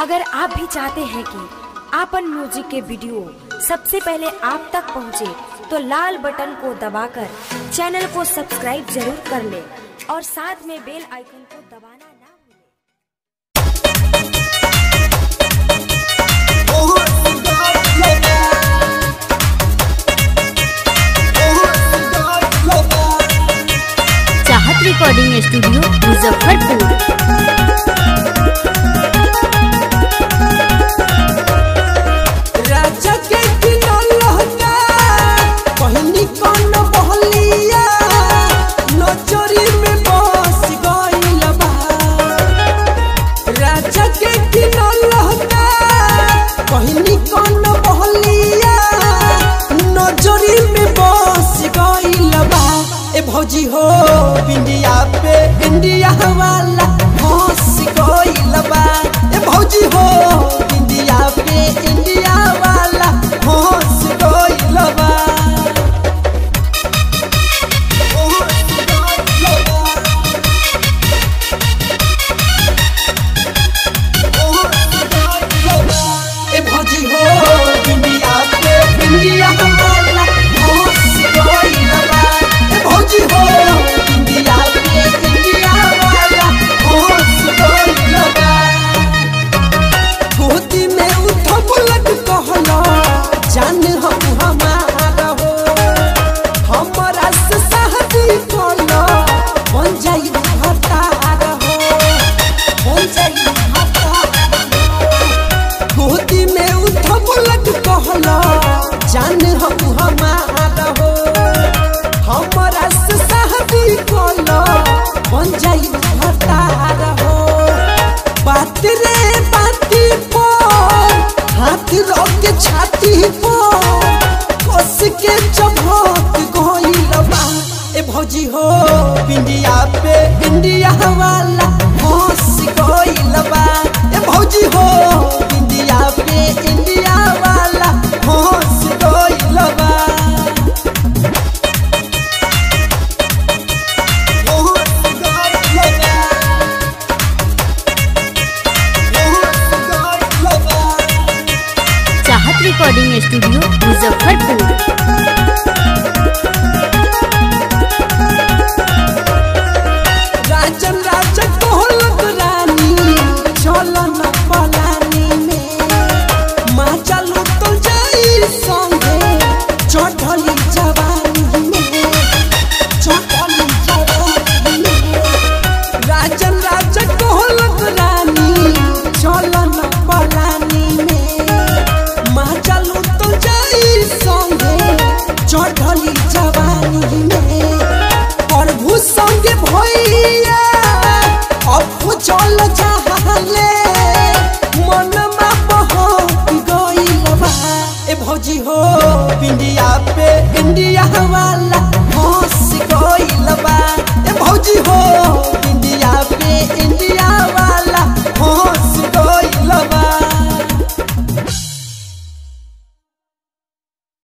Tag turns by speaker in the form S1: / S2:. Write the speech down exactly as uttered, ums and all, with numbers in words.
S1: अगर आप भी चाहते हैं कि आपन म्यूजिक के वीडियो सबसे पहले आप तक पहुंचे, तो लाल बटन को दबाकर चैनल को सब्सक्राइब जरूर कर ले और साथ में बेल आइकन को दबाना ना भूलें। चाहत रिकॉर्डिंग स्टूडियो मुजफ्फरपुर।
S2: भौजी हो इंडिया पे इंडिया वाला हंस गइल बा। ए भौजी हो इंडिया पे इंडिया वाला हंस गइल बा। ए भौजी हो इंडिया पे इंडिया वाला हंस गइल बा। भौजी हो इंडिया पे इंडिया वाला हंस गइल बा। गोदी में उठ बुलट कहला जान हम हमारा हो, हमरा से शादी कहला बन जाई भतार हो, बन जाई भतार हो। गोदी में उठ बुलट कहला जान हम हमारा हो, हमरा से शादी कहला बन जाई भतार हो। बात रे बाती पर हाथ रख के छाती पर कस के चबक गइल बा। ए भौजी हो इंडिया पे इंडिया वाला हंस गइल बा। ए भौजी हो इंडिया पे इंडिया वाला हंस गइल बा।
S1: चाहत रिकॉर्डिंग स्टूडियो मुजफ्फरपुर।
S2: राजन राजा कोहलत रानी चलन पलानी में माँ चलो तो जाई संगे चढ़ली जवानी में, चढ़ली जवानी में। राजन राजा कोहलत रानी चलन पलानी में माँ चलो तो जाई संगे चढ़ली जवानी में। प्रभु संगे भैया अब चल जाले मन में बहक गइल बा। ए भौजी हो इंडिया पे इंडिया